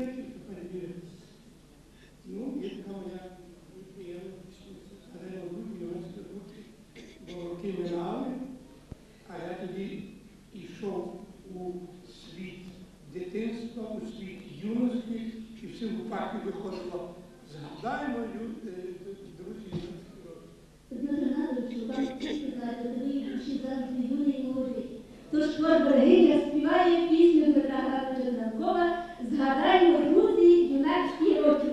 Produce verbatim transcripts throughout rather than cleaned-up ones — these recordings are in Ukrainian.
університеті, ну, є така моя приємність, сказала, в університету, бо роки минали, а я тоді йшов у світ дитинства, у світ юності, і в цьому парку виходило, згадаємо, друзі, юності роки. Дмитро Геннадійович, ви бачите, сказати, ви ще зараз юний і молодий. Тож хор Берегиня співає пісню Дмитра Геннадійовича Данкова «Згадаймо, друзі, юнацькі роки».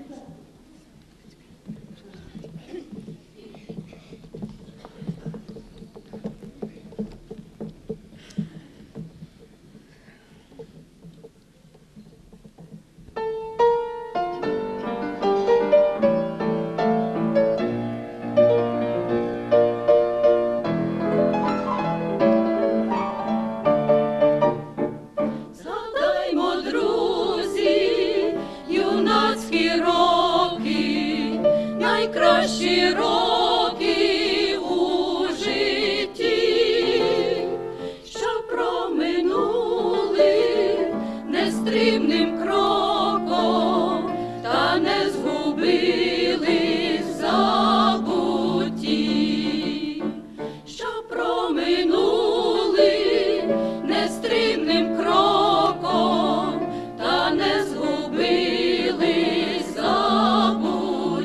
Найкращі роки у житті, що проминули нестримним кроком, та не згубились в забутті, що проминули нестримним кроком, та не згубились в забутті.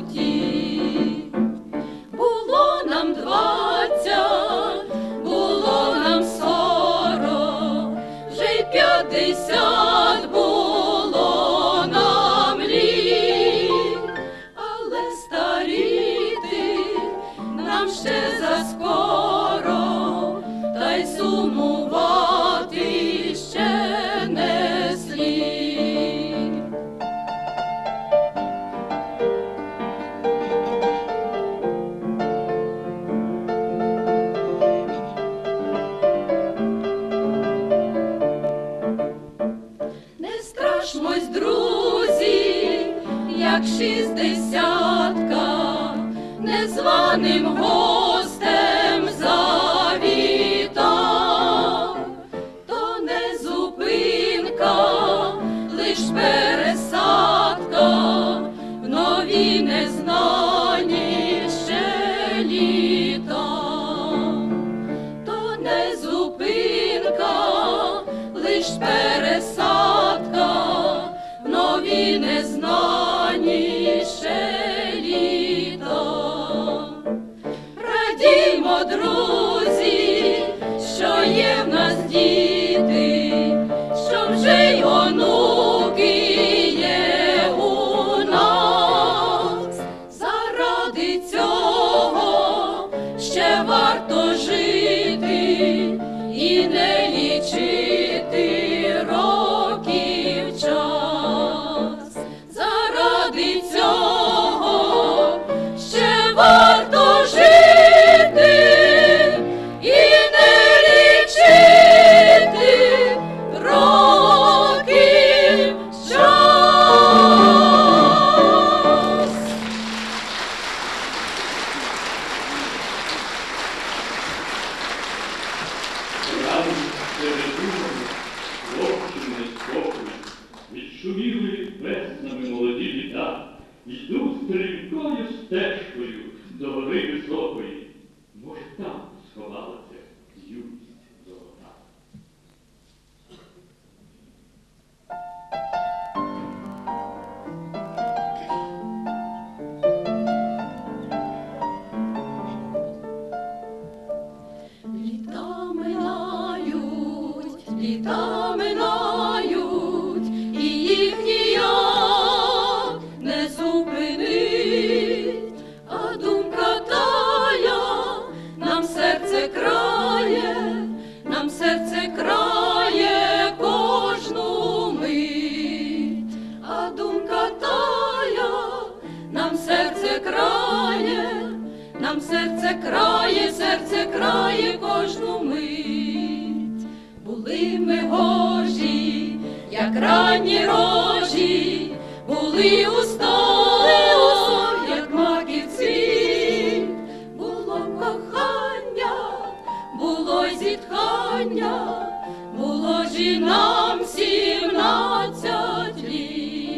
Було нам двадцять, було нам сорок, вже й п'ятдесят було нам літ, але старіти нам ще заскоро, та й сумувати ще не слід. Страшмось, друзі, як шістдесятка, незваним гостем завітав, то не зупинка, лиш пересадка, в нові незнані ще літа, то не зупинка, лиш пересадка, в нові незнані ще літа. Радіймо, друзі, що є в нас діти, що вже й онуки є у нас. Заради цього ще варто жити і не лічити років час. Заради цього ще варто жити і не лічити років час. Відшуміли веснами молоді літа, йду стрімкою стежкою до гори високої. Може, там сховалася юність золота. Літа минають, літа минають, і їх ніяк не зупинить, а думка тая нам серце крає, нам серце крає кожну мить, а думка тая нам серце крає, нам серце крає, серце крає кожну мить. Були ми гожі, як ранні рожі, були уста, як маків цвіт. Було кохання, було зітхання, було ж і нам сімнадцять літ.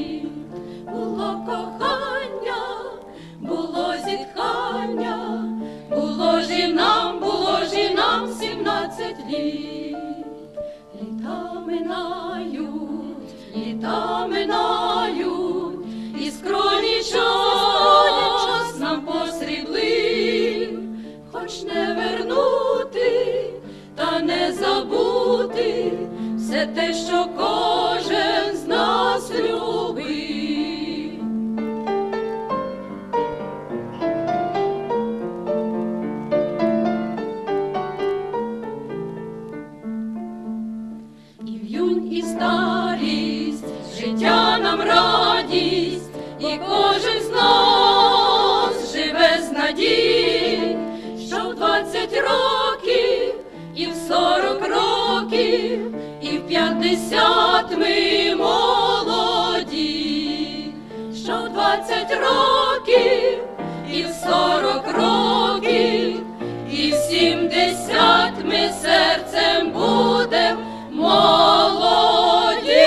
літа минають, і скроні час нам посріблив, хоч не вернути та не забути все те, що кожен з нас любив. І в'юнь, і старість, життя нам радість, і кожен з нас живе з надій, що в двадцять років, і в сорок років, і в п'ятдесят ми молоді, що в двадцять років, і в сорок років, і в сімдесят ми серцем будем молоді.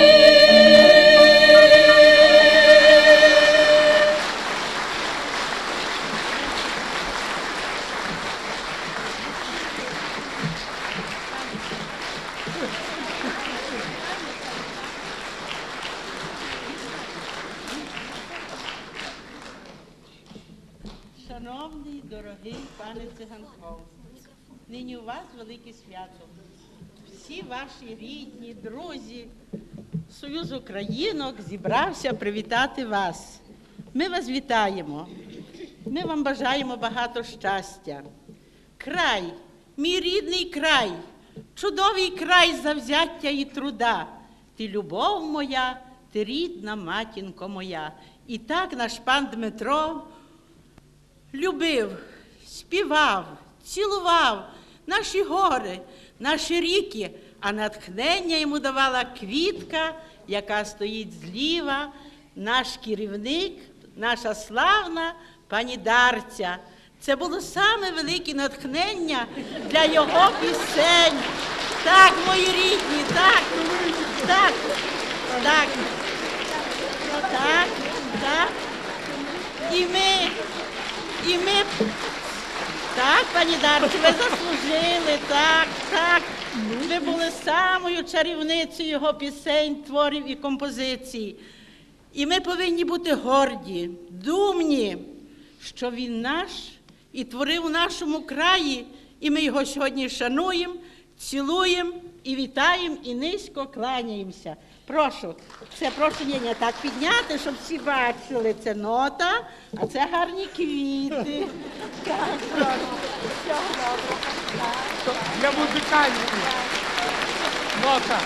Шановний, дорогий пане Циганков, нині у вас велике свято. Всі ваші рідні, друзі, Союз Українок зібрався привітати вас. Ми вас вітаємо. Ми вам бажаємо багато щастя. Край, мій рідний край, чудовий край завзяття і труда. Ти любов моя, ти рідна матінко моя. І так наш пан Дмитро любив, співав, цілував наші гори, наші ріки, а натхнення йому давала квітка, яка стоїть зліва, наш керівник, наша славна пані Дарця. Це було саме велике натхнення для його пісень. Так, мої рідні, так, так, так, так, так. І ми, і ми, так, пані Дарці, ви заслужили, так, так. Ви були самою чарівницею його пісень, творів і композицій. І ми повинні бути горді, думні, що він наш і творив у нашому краї, і ми його сьогодні шануємо, цілуємо і вітаємо, і низько кланяємося. Прошу, це прошення так підняти, щоб всі бачили. Це нота, а це гарні квіти. Так, прошу. Всього доброго. Для музикантів. Нота.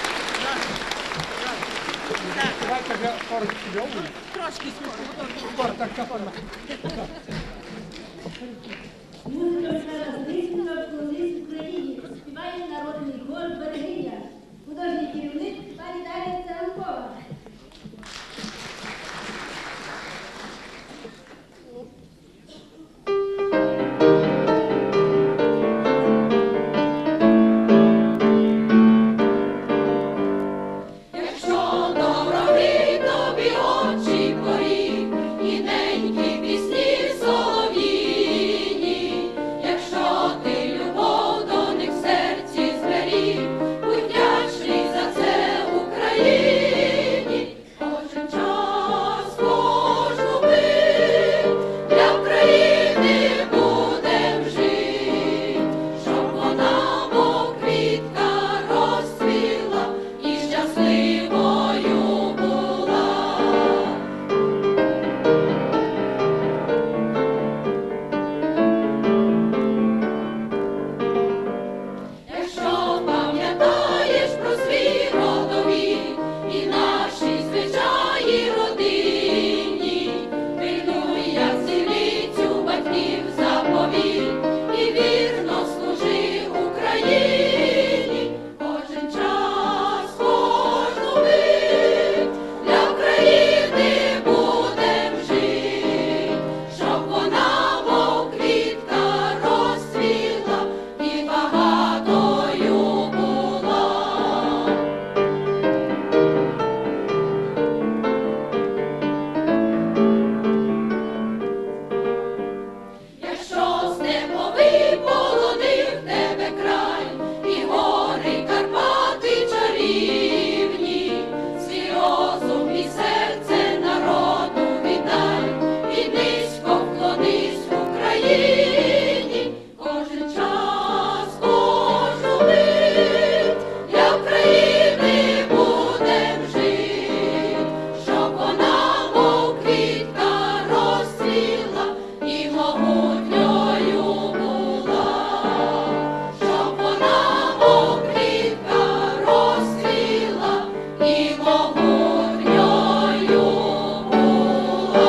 Так. Давайте для фортепіано. Трошки скоро. Фортепіано. Музика зараз близько колись в Україні. Співає народний хор «Берегиня». Художній керівник пані Дар'я Циганкова. Якщо ти любов до них в серці збереш, могутньою була.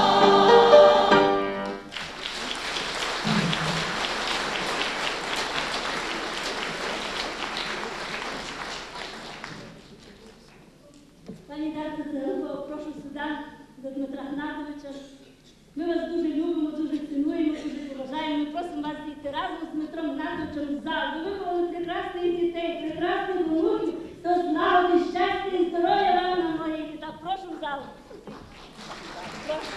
Пані Дар'я Зеленко, прошу сюди до Дмитра Гнатовича. Ми вас дуже любимо, дуже цінуємо, дуже поважаємо. Ми просимо вас зійти разом з Дмитром Гнатовичем в зал. Ви виховали прекрасних дітей, прекрасних внуків, то злагоди, щастя і здоров'я вам на мої літа. Прошу в зал. Прошу.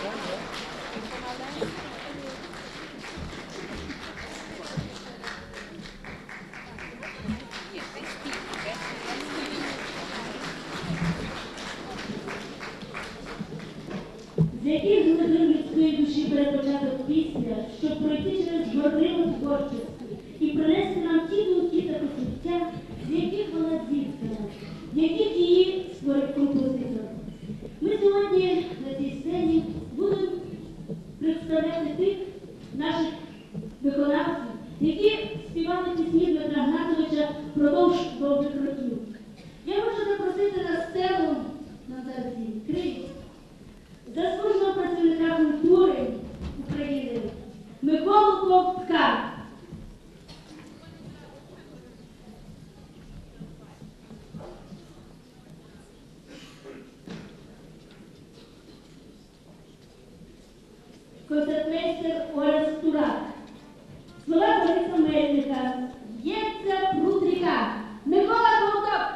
З яких глибин людської душі бере початок пісня, щоб пройти через горнило творчості і принести нам ті думки та почуття, з яких вона зіткана, з яких її створив композитор. Ми сьогодні на цій сцені будемо представляти тих наших виконавців, які співали пісні Дмитра Гнатовича впродовж довгих років. Я хочу запросити на сцену, на зараз відкрию, заслуженого працівника культури України Миколу Ковтка. Концертмейстер Орест Турак. Слова Бориса Мельника. Б'ється пруд ріка. Микола Ковток.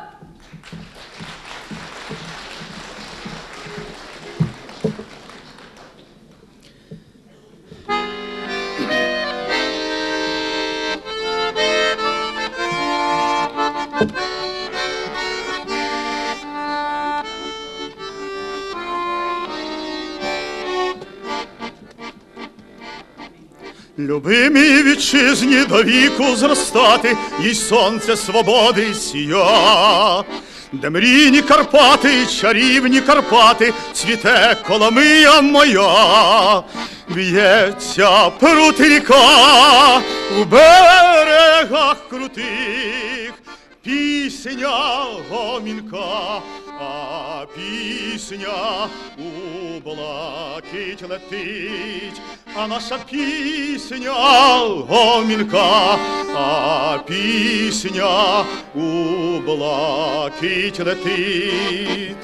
Любимій вітчизні до віку зростати, їй сонце свободи сія, де мрійні Карпати, чарівні Карпати, цвіте Коломия моя, б'ється прут ріка у берегах крутих, пісня гомінка, а пісня у блакить летить, а наша пісня гомінка, а пісня у блакить летить.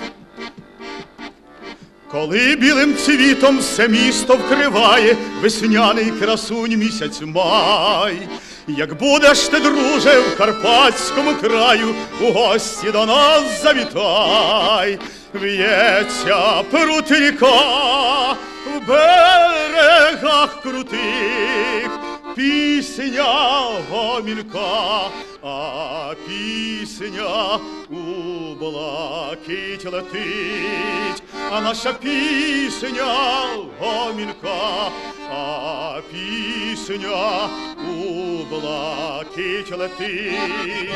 Коли білим цвітом все місто вкриває весняний красунь місяць май, як будеш ти, друже, в Карпатському краю, у гості до нас завітай. В'ється прут ріка в берегах крутих, пісня гомінка, а пісня у блакить летить, а наша пісня гомінка, а пісня у блакить летить.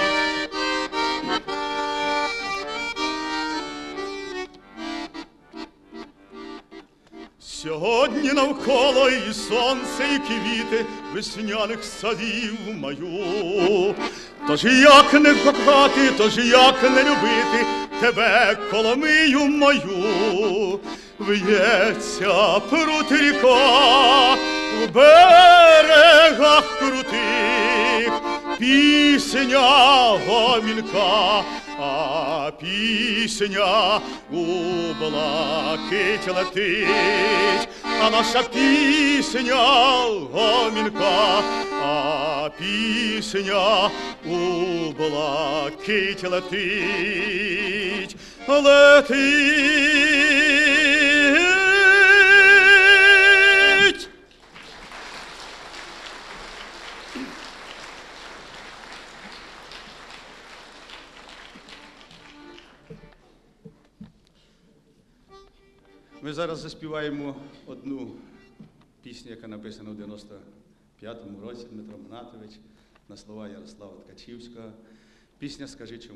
Сьогодні навколо і сонце, і квіти весняних садів маю. Тож як не кохати, тож як не любити тебе, Коломию мою. В'ється прут ріка в берегах крутих, пісня гомінка, а пісня у блакить летить, а наша пісня гомінка, а пісня у блакить летить, летить. Ми зараз заспіваємо одну пісню, яка написана в дев'яносто п'ятому році, Дмитро Гнатович, на слова Ярослава Ткачівського. Пісня «Скажи чому».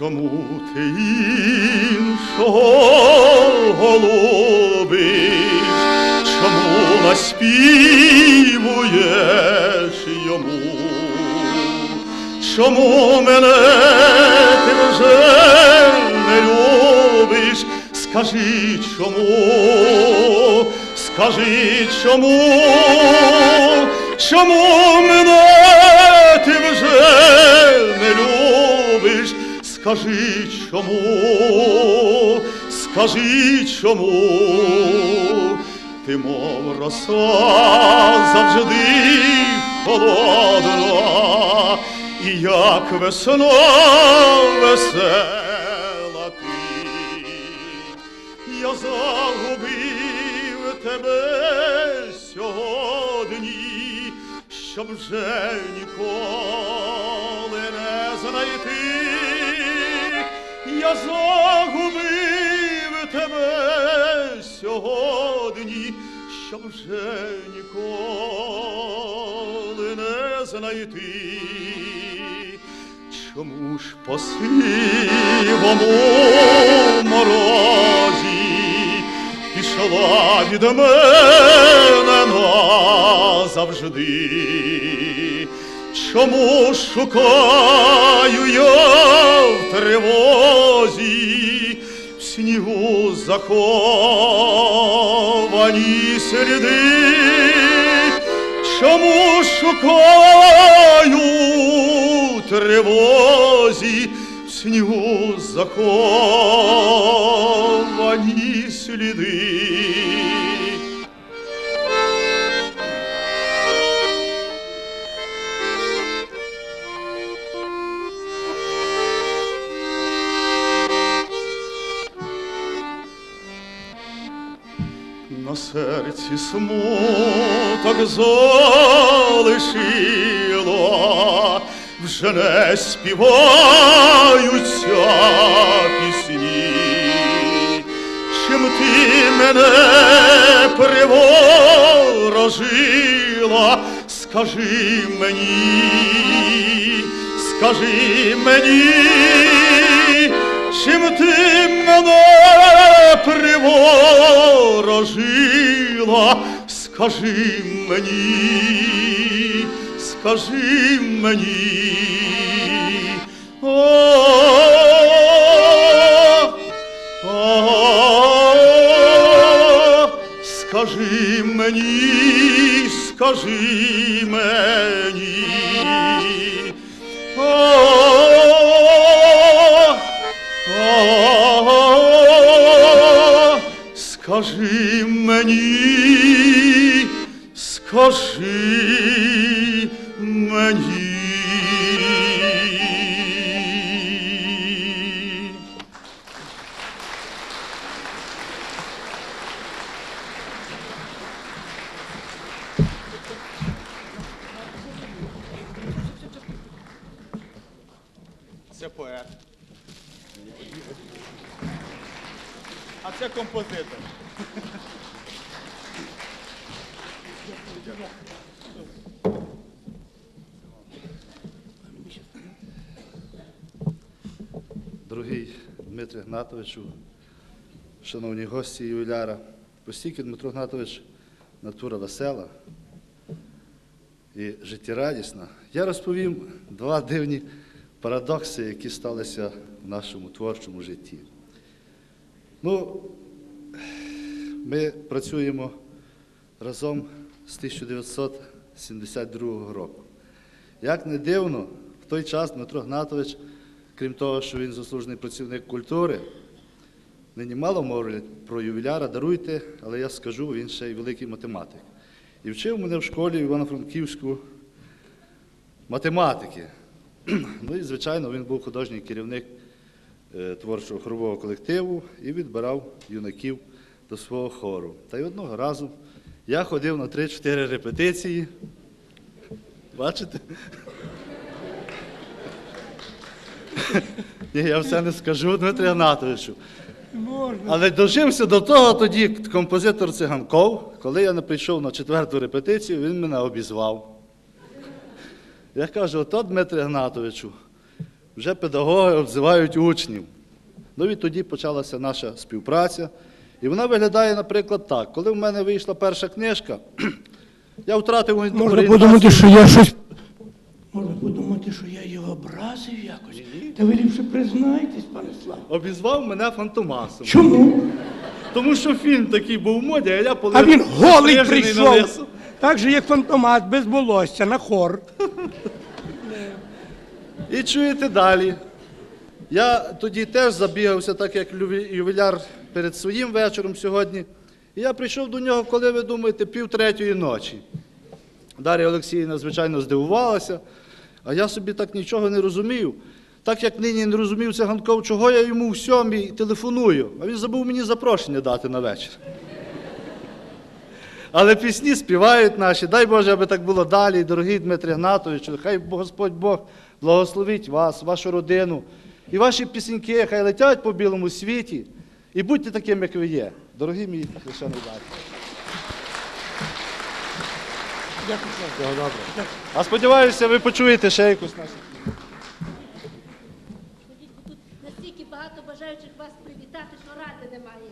чому ти іншого голубиш, чому наспівуєш йому? Чому мене ти вже не любиш? Скажи чому, скажи чому, чому мене ти вже не любиш? Скажи чому, скажи чому, ти мов роса завжди холодна, і як весна весела ти. Я загубив тебе сьогодні, щоб вже ніколи не знайти. Я загубив тебе сьогодні, щоб вже ніколи не знайти. Чому ж по сивому морозі пішла від мене назавжди? Чому шукаю я в тривозі в снігу заховані сліди? Чому шукаю в тривозі в снігу заховані сліди? На серці смуток залишило, вже не співаються пісні. Чим ти мене приворожила, скажи мені, скажи мені, чим ти мене приворожила, скажи мені, скажи мені. О, о, скажи мені, скажи мені. О, скажи мені, скажи мені. Це поет. А це композитор. Дорогий Дмитре Гнатовичу, шановні гості ювіляра, постійки Дмитро Гнатович натура весела і життєрадісна. Я розповім два дивні парадокси, які сталися в нашому творчому житті. Ну, ми працюємо разом з тисяча дев'ятсот сімдесят другого року. Як не дивно, в той час Дмитро Гнатович, крім того, що він заслужений працівник культури, нині мало мовлять про ювіляра, даруйте, але я скажу, він ще й великий математик. І вчив мене в школі в Івано-Франківську математики. Ну і, звичайно, він був художній керівник творчого хорового колективу і відбирав юнаків до свого хору. Та й одного разу я ходив на три-чотири репетиції. Бачите? Ні, я все не скажу Дмитру Гнатовичу. Але дожився до того тоді композитор Циганков, коли я не прийшов на четверту репетицію, він мене обізвав. Я кажу, ото, Дмитре Гнатовичу, вже педагоги обзивають учнів. Ну, відтоді почалася наша співпраця. І вона виглядає, наприклад, так. Коли в мене вийшла перша книжка, я втратив Можна орієнтацію. подумати, що я щось. Можна подумати, що я його образив якось. Та ви ліпше признайтесь, пане Славе. Обізвав мене фантомасом. Чому? Тому що фільм такий був в моді, а я полив... А він голий стрижений на прийшов. лисо. Так же, як фантомас, без волосся, на хор. І чуєте далі. Я тоді теж забігався, так як люві- ювіляр перед своїм вечором сьогодні. І я прийшов до нього, коли ви думаєте, пів третьої ночі. Дар'я Олексіївна, звичайно, здивувалася, а я собі так нічого не розумів. Так як нині не розумів Циганков, чого я йому в сьомій телефоную, а він забув мені запрошення дати на вечір. Але пісні співають наші, дай Боже, аби так було далі, дорогий Дмитре Гнатовичу, хай Господь Бог благословить вас, вашу родину. І ваші пісеньки хай летять по білому світі. І будьте таким, як ви є, дорогі мій хрещений батько. Всього добре. А сподіваюся, ви почуєте ще якусь нашу. Тут настільки багато бажаючих вас привітати, що ради немає.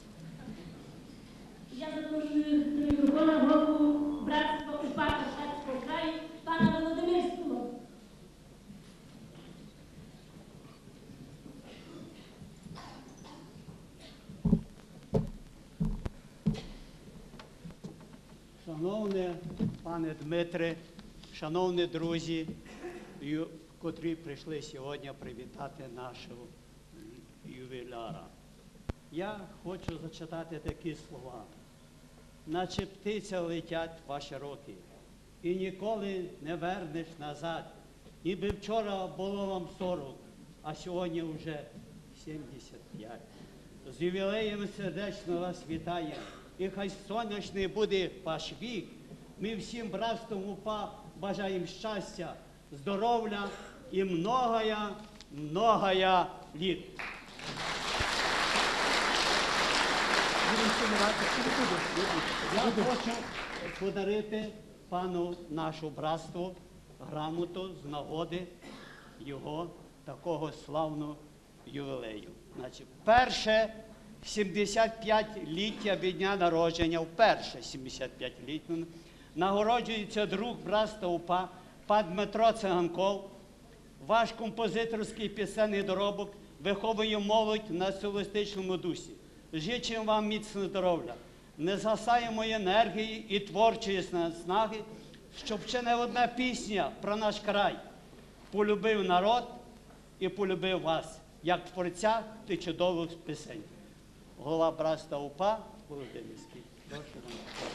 Я запрошую до мікрофона голову братства УПА Карпатського краю пана Володимирського. Шановне пане Дмитре, шановні друзі, ю- котрі прийшли сьогодні привітати нашого ювіляра. Я хочу зачитати такі слова. Наче птиця летять ваші роки, і ніколи не вернеш назад. Ніби вчора було вам сорок, а сьогодні вже сімдесят п'ять. З ювілеєм сердечно вас вітає, і хай сонячний буде ваш вік. Ми всім братством УПА бажаємо щастя, здоров'я і многоя, многоя літ. Я хочу подарити пану нашу братству грамоту з нагоди його такого славного ювілею. Значить, перше сімдесят п'ять ліття від дня народження, вперше сімдесят п'ять ліття, нагороджується друг братства УПА, пан Дмитро Циганков. Ваш композиторський пісенний доробок виховує молодь на соціалістичному дусі. Зичим вам міцного здоров'я, незгасаємої енергії і творчої наснаги, щоб ще не одна пісня про наш край полюбив народ і полюбив вас, як творця ти чудових пісень. Голова братства УПА Володимирський. Прошу вам.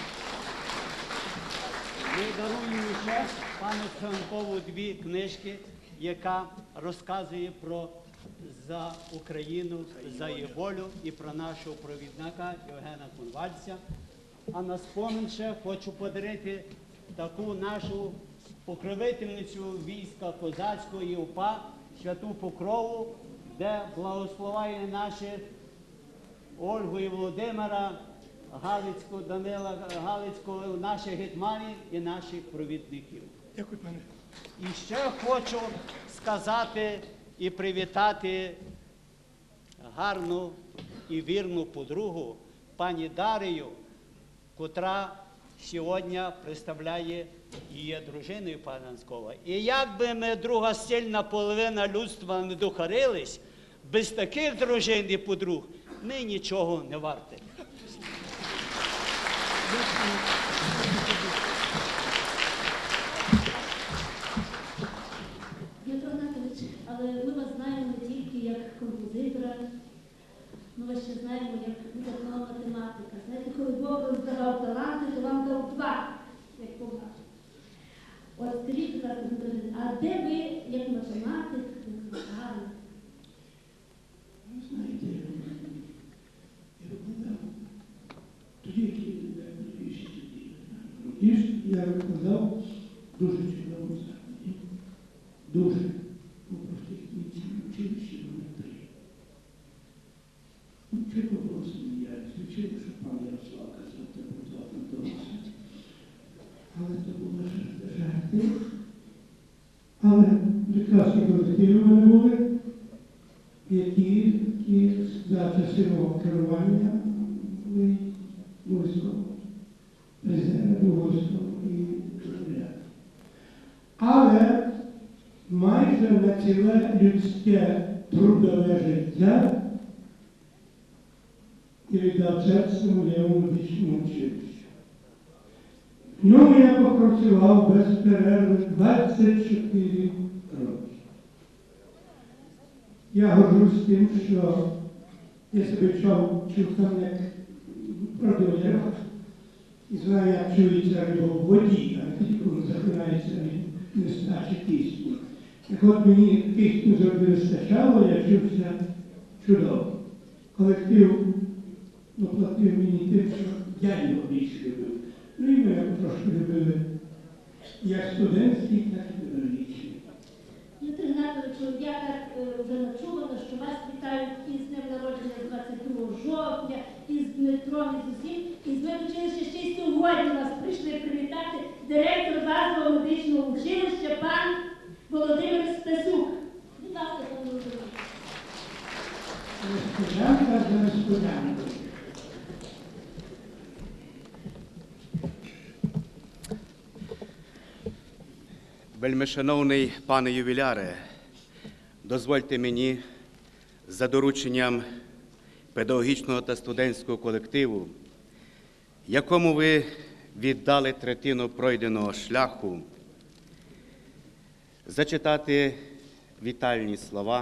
Ми даруємо ще пану Циганкову дві книжки, яка розказує про за Україну, за її волю і про нашого провідника Євгена Конвальця. А на спомин ще хочу подарити таку нашу покровительницю війська козацького і УПА, Святу Покрову, де благословає наших Ольгу і Володимира, Галицького, Данила Галицького, наших гетьманів і наших провідників. Дякую, пане. І ще хочу сказати і привітати гарну і вірну подругу пані Дарію, котра сьогодні представляє і є дружиною пана Ганскова. І як би ми друга сильна половина людства не духарились, без таких дружин і подруг ми нічого не варті. Дмитро Гнатович, але ми вас знаємо не тільки як композитора, ми вас ще знаємо як видатного математика. Знаєте, коли Бог вам здавав таланти, то вам дав два, як побачив. От скажіть, будь ласка, Дмитро, а де ви, як математик, викладали? Ви знаєте, я викладав тоді, як я викладав більше тоді. Я викладав дуже чудово закладі. Дуже. Ну, просто їх митці училищі вони три. Ну, чого було сміяти? Звичайно, що пан Ярослав казав, це був златим дорослим. Але це було жарти. Але прекрасно говорити колективи в мене були, які, які за часи мого керування були військовим, президентом військовим і президентом. Але майже на ціле людське трудове життя я віддав Черкаському лівому медичному училищу. В ньому я попрацював без перерви двадцять чотири роки. Я горжусь тим, що я себе чув, чув там як продовжував і знаю, як чується риба в воді, а не тільки захинається від нестачі кисню. Так от мені кисню завжди вистачало, я чувся чудово. Колектив доплатив мені тим, що я його більше любив. Ну і ми його трошки любили як студентський, так і педагогічний. Дмитро Гнатовичу, я так е, вже начувала, що вас вітають із днем народження двадцять другого жовтня, із Дмитром, і з усім. І з медучилища ще й сьогодні нас прийшли привітати директор базового медичного училища пан Володимир Стасюк. Будь ласка, пане Володимир. Сподянка за несподянкою. Вельмишановний пане ювіляре, дозвольте мені за дорученням педагогічного та студентського колективу, якому ви віддали третину пройденого шляху, зачитати вітальні слова,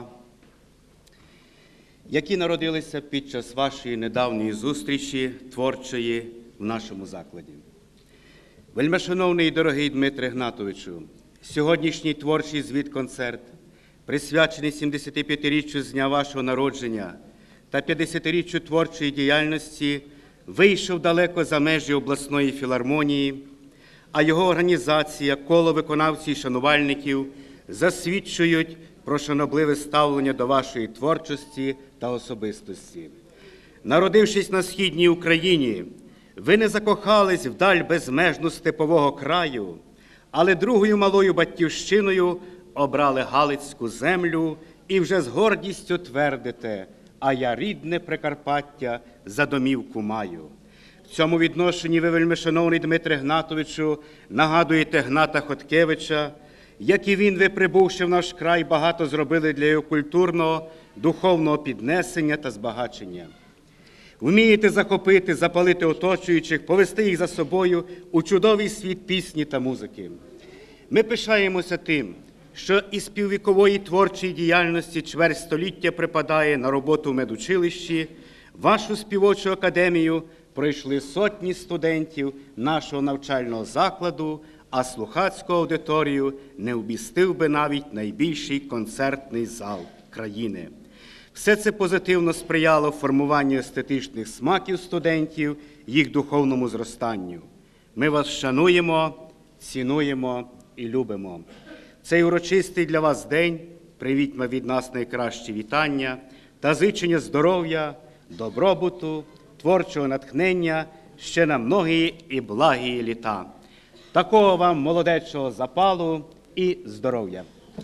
які народилися під час вашої недавньої зустрічі творчої в нашому закладі. Вельмишановний і дорогий Дмитре Гнатовичу, сьогоднішній творчий звіт-концерт, присвячений сімдесятип'ятиріччю з дня вашого народження та п'ятдесятиріччю творчої діяльності, вийшов далеко за межі обласної філармонії, а його організація, коло виконавців і шанувальників засвідчують про шанобливе ставлення до вашої творчості та особистості. Народившись на східній Україні, ви не закохались вдаль безмежну степового краю, але другою малою батьківщиною обрали Галицьку землю і вже з гордістю твердите: «А я рідне Прикарпаття за домівку маю». В цьому відношенні ви, вельмишановний Дмитре Гнатовичу, нагадуєте Гната Хоткевича, як і він, ви, прибувши в наш край, багато зробили для його культурного, духовного піднесення та збагачення. Вмієте захопити, запалити оточуючих, повести їх за собою у чудовий світ пісні та музики. Ми пишаємося тим, що із піввікової творчої діяльності чверть століття припадає на роботу в медучилищі. Вашу співочу академію пройшли сотні студентів нашого навчального закладу, а слухацьку аудиторію не вмістив би навіть найбільший концертний зал країни. Все це позитивно сприяло формуванню естетичних смаків студентів, їх духовному зростанню. Ми вас шануємо, цінуємо і любимо. Цей урочистий для вас день привітьмо від нас найкращі вітання та зичення здоров'я, добробуту, творчого натхнення ще на многі і благі літа. Такого вам молодечого запалу і здоров'я.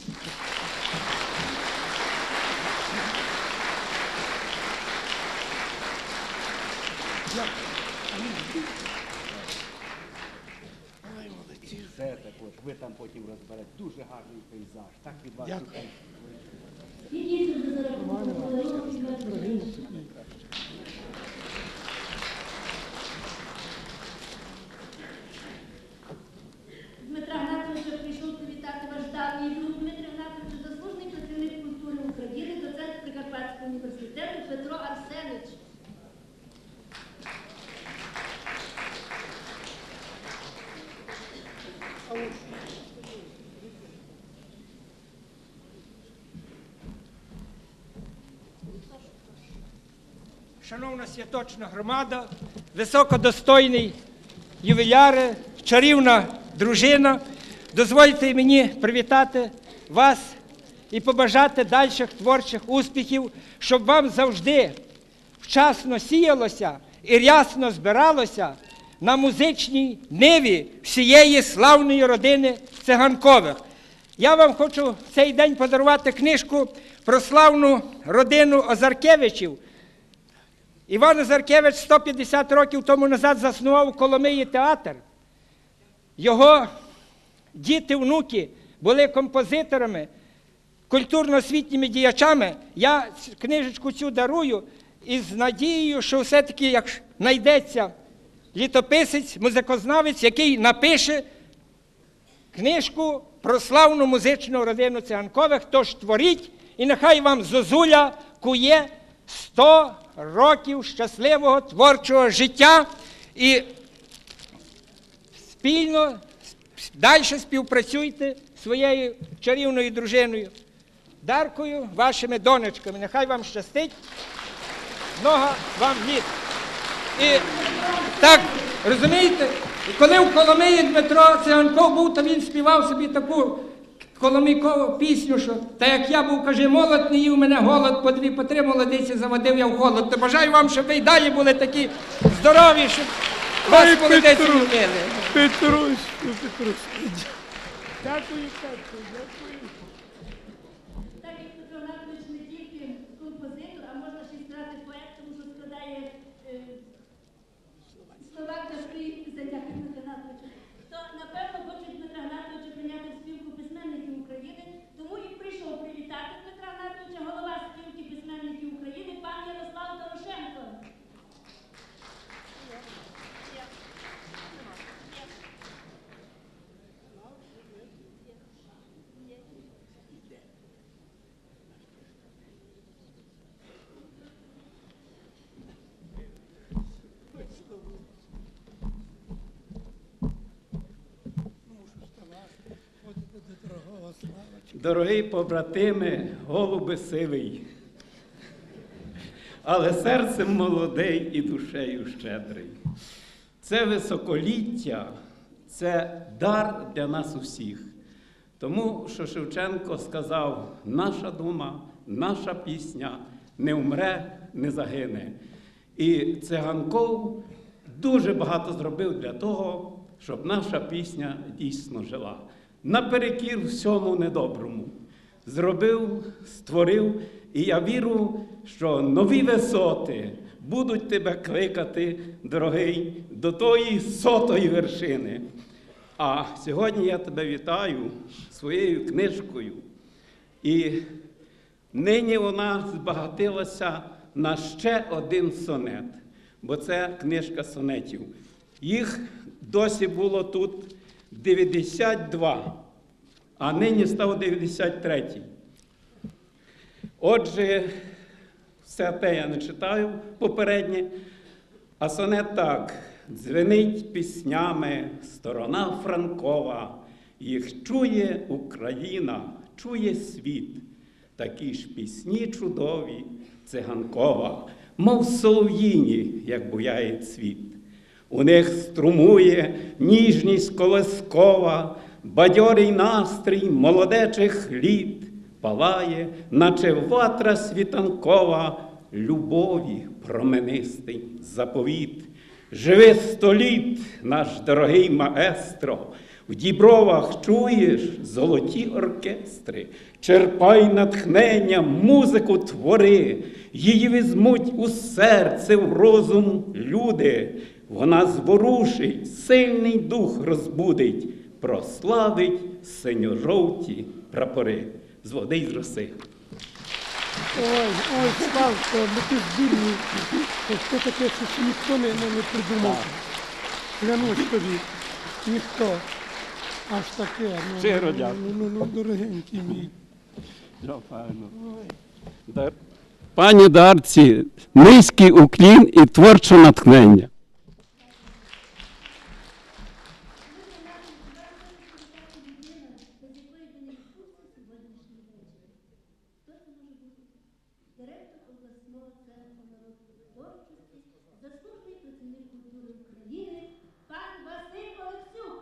Це також, ви там потім розберете. Дуже гарний пейзаж. Так від вас. Дмитра Гнатовича прийшов привітати ваш давній друг. Дмитро Гнатович, заслужений працівник культури України, доцент Прикарпатського університету Петро Арсенич. Шановна святочна громада, високодостойний ювіляре, чарівна дружина, дозвольте мені привітати вас і побажати дальших творчих успіхів, щоб вам завжди вчасно сіялося і рясно збиралося на музичній ниві всієї славної родини Циганкових. Я вам хочу в цей день подарувати книжку про славну родину Озаркевичів. Іван Озаркевич сто п'ятдесят років тому назад заснував у Коломиї театр. Його діти, внуки були композиторами, культурно-освітніми діячами. Я книжечку цю дарую із надією, що все-таки, як знайдеться літописець, музикознавець, який напише книжку про славну музичну родину Циганкових, тож творіть, і нехай вам Зозуля кує сто років щасливого творчого життя і спільно далі співпрацюйте зі своєю чарівною дружиною Даркою, вашими донечками. Нехай вам щастить, много вам літ. І так, розумієте, і коли в Коломиї Дмитро Циганков був, то він співав собі таку коломийкову пісню, що та як я був, каже, молод не їв мене голод, по дві, по три молодиці заводив я в холод. То бажаю вам, щоб ви й далі були такі здорові, щоб вас молодиці любили. Петрусь, Петрусь. Дякую, дякую, дякую. Так як Петро Анатолійович не тільки композитор, а можна ще й сказати поет, тому що складає е, слова казки за дякую Дмитра Анатолійовича, то напевно хоче Дмитра Анатолійовича прийняти в спілку письменників України, тому і прийшов привітати Дмитра Анатолійовича голова спілки письменників України пан Ярослав Дорошенко. Дорогий побратиме, голубе сивий, але серцем молодий і душею щедрий. Це високоліття, це дар для нас усіх. Тому що Шевченко сказав, наша дума, наша пісня не вмре, не загине. І Циганков дуже багато зробив для того, щоб наша пісня дійсно жила. Наперекір всьому недоброму. Зробив, створив, і я вірю, що нові висоти будуть тебе кликати, дорогий, до тої сотої вершини. А сьогодні я тебе вітаю своєю книжкою. І нині вона збагатилася на ще один сонет, бо це книжка сонетів. Їх досі було тут дев'яносто два, а нині став дев'яносто третій. Отже, все те я не читаю попереднє, а сонет так. Дзвенить піснями сторона Франкова, їх чує Україна, чує світ. Такі ж пісні чудові Циганкова, мов солов'їні, як буяє цвіт. У них струмує ніжність колискова, бадьорий настрій молодечих літ, палає, наче ватра світанкова, любові променистий заповіт. Живи сто літ, наш дорогий маестро, в Дібровах чуєш золоті оркестри, черпай натхнення, музику твори, її візьмуть у серце, в розум люди. Вона зворушить, сильний дух розбудить, прославить синьо-жовті прапори. З води й з роси. Ой, ой, Славко, ну ти здурний. Це таке, що ще ніхто не, не, не придумав. Клянусь тобі, ніхто. Аж таке. Ну, Щиро дякую. Ну, ну, ну, дорогенький мій. Пані Дарці, низький уклін і творче натхнення. Директор обласного центру народної творчості, заслужений працівник культури України, пан Василь Олексюк.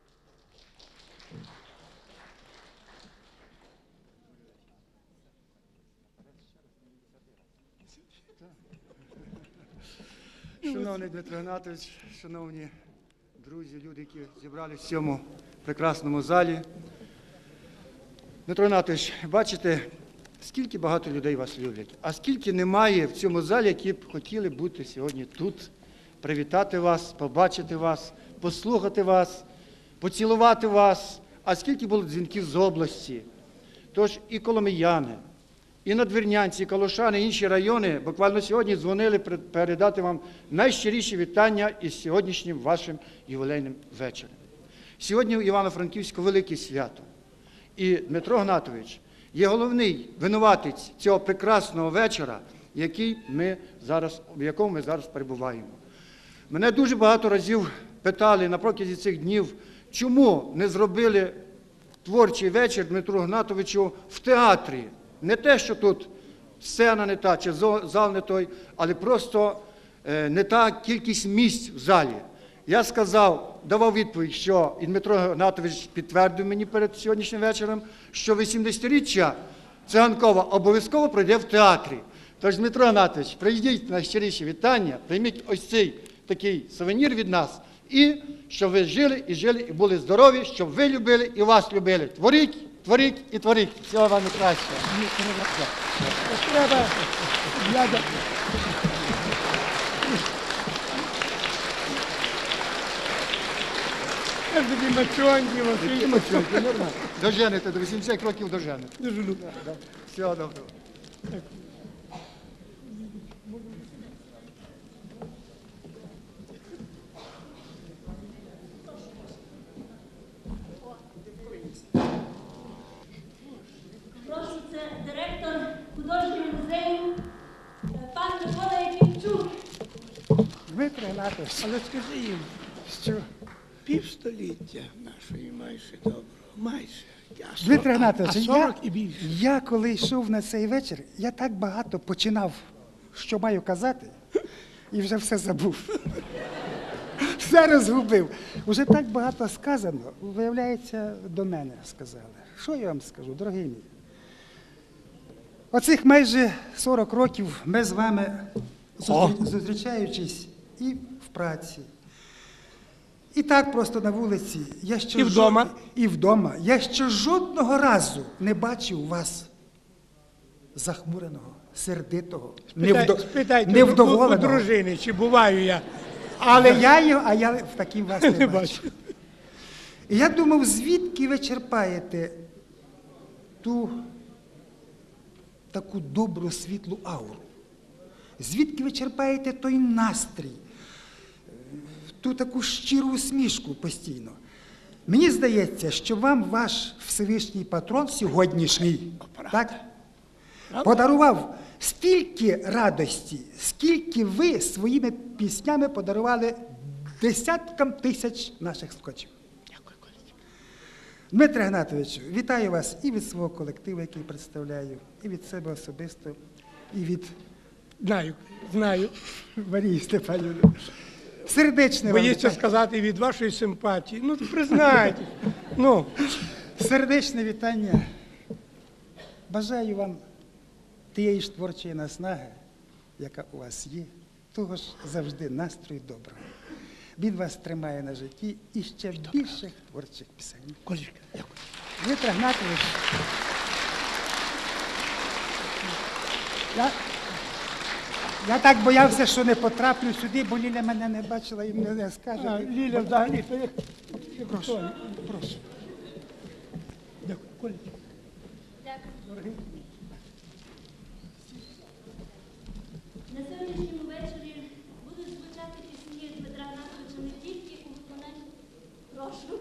Шановний Дмитро Гнатович, шановні друзі, люди, які зібралися в цьому прекрасному залі. Дмитро Гнатович, бачите, скільки багато людей вас люблять, а скільки немає в цьому залі, які б хотіли бути сьогодні тут, привітати вас, побачити вас, послухати вас, поцілувати вас, а скільки було дзвінків з області. Тож і коломияни, і надвірнянці, і калушани, і інші райони буквально сьогодні дзвонили передати вам найщиріші вітання із сьогоднішнім вашим ювілейним вечором. Сьогодні в Івано-Франківську велике свято. І Дмитро Гнатович є головний винуватець цього прекрасного вечора, який ми зараз, в якому ми зараз перебуваємо. Мене дуже багато разів питали на протязі цих днів, чому не зробили творчий вечір Дмитру Гнатовичу в театрі. Не те, що тут сцена не та, чи зал не той, але просто не та кількість місць в залі. Я сказав, давав відповідь, що і Дмитро Гнатович підтвердив мені перед сьогоднішнім вечором, що вісімдесятиріччя Циганкова обов'язково пройде в театрі. Тож, Дмитро Гнатович, прийдіть на щиріші вітання, прийміть ось цей такий сувенір від нас, і щоб ви жили і жили, і були здорові, щоб ви любили і вас любили. Творіть, творіть і творіть. Всього вам найкращого. Треба. Доженете, до вісімдесят років доженете. Дожену. Всього доброго. Прошу, це директор художнього музею пан Микола Якимчук. Дмитро Гнатович, але скажи їм, що півстоліття нашої майже доброго, майже. Дмитро Гнатович, а я, сорок і більше. я коли йшов на цей вечір, я так багато починав, що маю казати, і вже все забув. Все розгубив. Уже так багато сказано, виявляється, до мене сказали. Що я вам скажу, дорогий мій? Оцих майже сорок років ми з вами, зустрі- зустрічаючись і в праці, і так просто на вулиці. Я ще І вдома? жод- І вдома. Я ще жодного разу не бачив вас захмуреного, сердитого, невдо... Спитайте, невдоволеного. у дружини, чи буваю я. Але я, є- а я в таким вас не Не бачу. бачу. І я думав, звідки ви черпаєте ту таку добру світлу ауру? Звідки ви черпаєте той настрій, ту таку щиру усмішку постійно? Мені здається, що вам ваш Всевишній патрон сьогоднішній, так, подарував стільки радості, скільки ви своїми піснями подарували десяткам тисяч наших скотчів. Дмитре Гнатовичу, вітаю вас і від свого колективу, який представляю, і від себе особисто, і від Знаю, знаю. Марії Степанівни. Сердечне вам Боїться вітання. сказати від вашої симпатії. Ну, признайте. Ну, Сердечне вітання. Бажаю вам тієї ж творчої наснаги, яка у вас є, того ж завжди настрою доброго. Він вас тримає на житті і ще більших творчих пісень. Колечка, дякую. Дмитро Гнатович, я, я так боявся, що не потраплю сюди, бо Ліля мене не бачила і мене не скаже. А, Ліля взагалі, то як... Прошу, прошу. Дякую, Колечка. Дякую. На сьогоднішньому вечорі будуть звучати пісні Дмитра Гнатовича не тільки у виконанні. Прошу.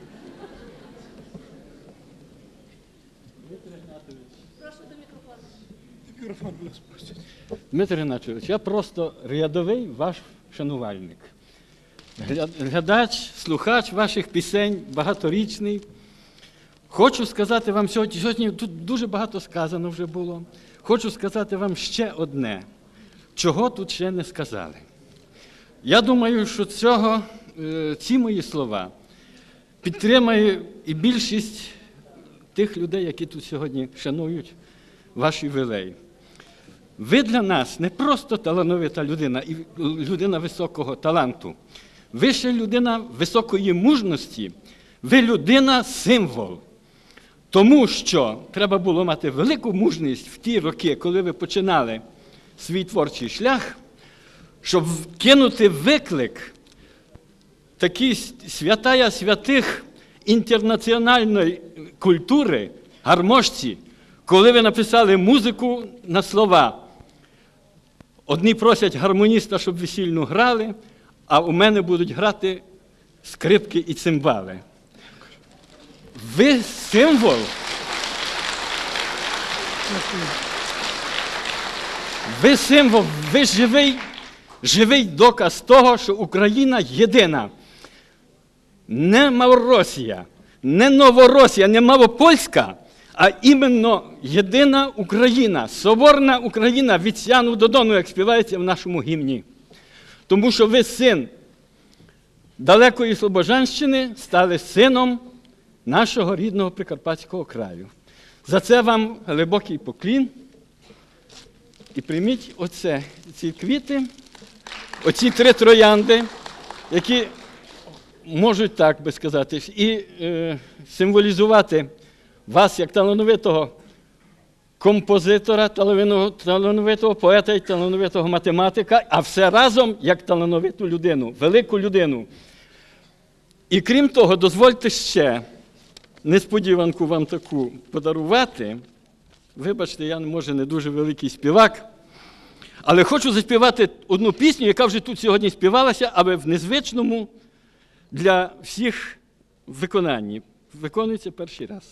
Прошу до мікрофону. Мікрофон у нас просять. Дмитро Геннадійович, я просто рядовий ваш шанувальник. Гля- Глядач, слухач ваших пісень, багаторічний. Хочу сказати вам сьогодні, сьогодні тут дуже багато сказано вже було. Хочу сказати вам ще одне, чого тут ще не сказали. Я думаю, що цього, е, ці мої слова підтримає і більшість тих людей, які тут сьогодні шанують ваш ювілей. Ви для нас не просто талановита людина і людина високого таланту. Ви ще людина високої мужності, ви людина-символ. Тому що треба було мати велику мужність в ті роки, коли ви починали свій творчий шлях, щоб кинути виклик такій святая святих інтернаціональної культури, гармошці, коли ви написали музику на слова. Одні просять гармоніста, щоб весільну грали, а у мене будуть грати скрипки і цимбали. Ви символ. Ви символ, ви живий, живий доказ того, що Україна єдина. Не Малоросія, не Новоросія, не Малопольська, а іменно єдина Україна, соборна Україна від Сяну до Дону, як співається в нашому гімні. Тому що ви син далекої Слобожанщини стали сином нашого рідного Прикарпатського краю. За це вам глибокий поклін. І прийміть оце, ці квіти, оці три троянди, які можуть, так би сказати, і е, символізувати вас як талановитого композитора, талановитого поета і талановитого математика, а все разом як талановиту людину, велику людину. І крім того, дозвольте ще несподіванку вам таку подарувати. Вибачте, я, може, не дуже великий співак, але хочу заспівати одну пісню, яка вже тут сьогодні співалася, але в незвичному для всіх виконанні. Виконується перший раз.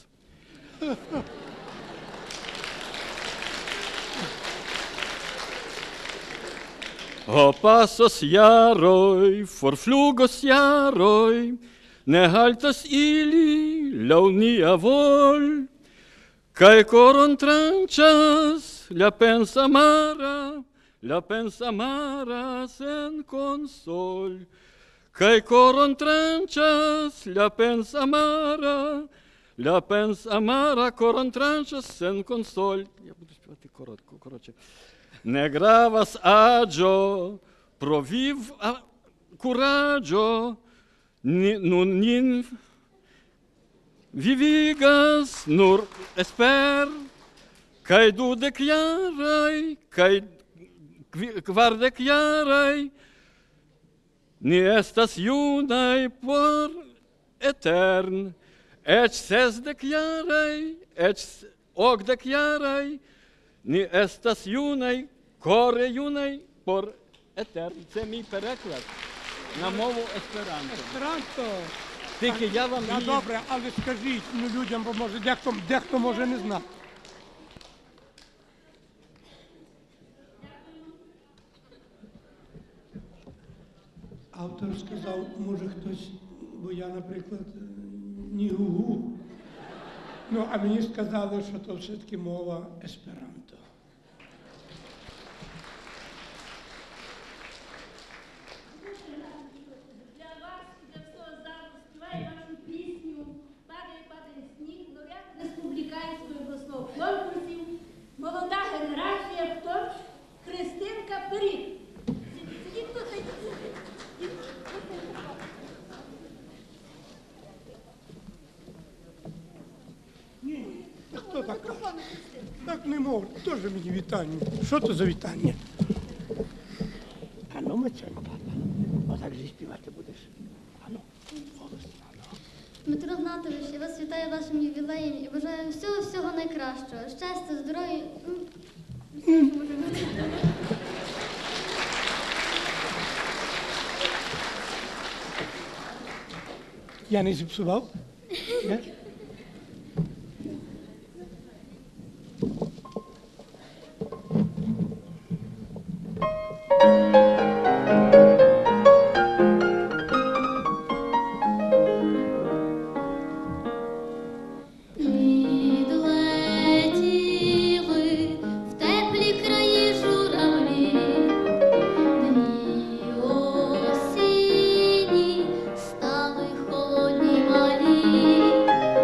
O pasos jaroj, forflugos jaroj, ne haltas ili launia vol, kai coron tranchas, la pensa mara, la pensa mara sen consol. Kai coron tranchas, la pensa mara, la pensa mara, coron tranchas sen consol. Я буду співати коротко, коротше. Ne gravas agio, proviv coraggio, nun nin vivigas nur esper, kai dudek jaraj, kai kvardek jaraj, ni estas junaj por etern, ec sesdek jaraj, ec okdek jaraj, ni estas junaj, коре юнай пор етерн. Це мій переклад на мову есперанто. Есперанто? Тільки я вам її... Добре, але скажіть ну, людям, бо може дехто, дехто може не знати. Автор сказав, може хтось, бо я, наприклад, ні гугу. Ну, а мені сказали, що то все-таки мова есперанто. Конкурсів молода генерація, хто ж? Христинка Пиріг. Сидіть тут, сидіть тут. Ні, хто так? Так не можна. Теж мені вітання. Що то за вітання? А ну, Маценька, отак же співати будеш. А ну, голосно. Дмитро Гнатович, я вас вітаю вашим ювілеєм і бажаю всього-всього найкращого. Щастя, здоров'я. Я не зіпсував? Не? Стали холодні малі,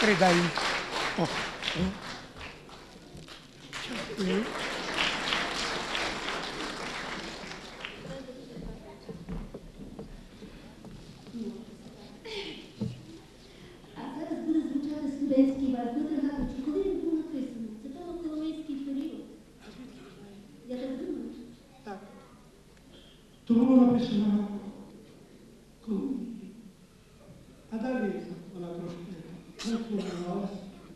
Передаємо. О, о. Дякую. А зараз буде звучати студентський вальс. Дмитро Гатович, коли він був написаний? Це того коломийський період. Я так думаю? Так. Тому написано Коломиї. А далі вона трошки трансформувалася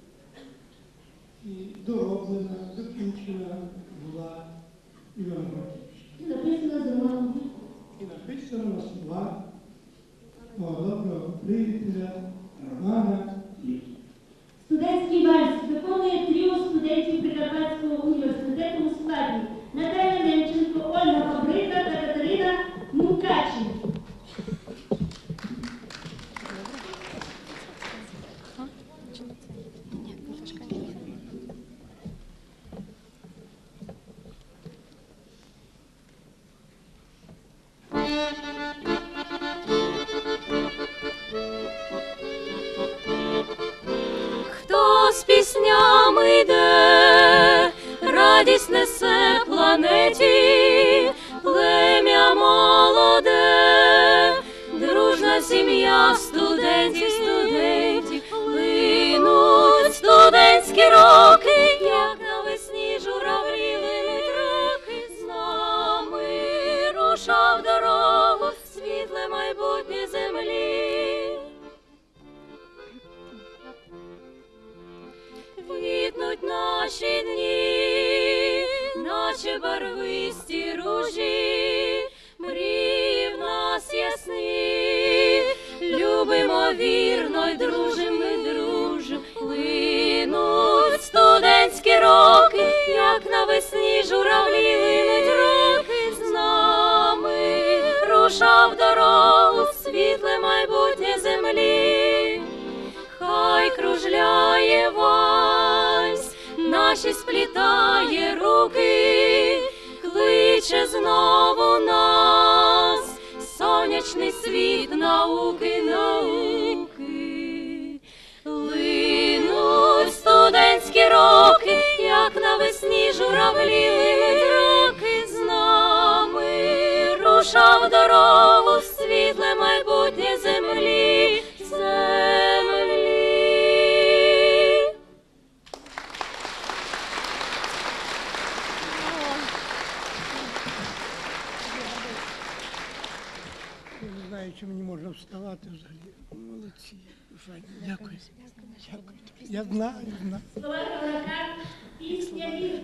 і дороблена, закінчена була Івано-Франківська. І написано з Романом Гулько. І написано на слова мого доброго приятеля Романа Гулько. Студентський вальс виконує тріо студентів Прикарпатського університету у складі Наталя Немченко, Ольга Фабрика та Катерина Мукачин. Хто з піснями йде, радість несе планеті, плем'я молоде, дружна сім'я студентів, студентів, линуть студентські роки, як навесні журавлі линуть роки, з нами рушав дорогу, світле майбутнє землі. Квітнуть наші дні, наче барвисті ружі, мрії в нас ясні, любимо вірно й дружим, ми дружим, линуть студентські роки, як навесні журавлі линуть роки, з нами рушав дорогу, світле майбутнє землі. Хай кружляє вальс, наші сплітає руки, кличе знову нас сонячний світ науки, науки. Линуть студентські роки, як навесні журавлі линуть роки, з нами рушав дорогу, світле майбутнє землі, землі. Я не знаю, чи мені можна вставати взагалі. Молодці. Фані. Дякую. Дякую. Я знаю, знаю. Слова Романа, пісня віри.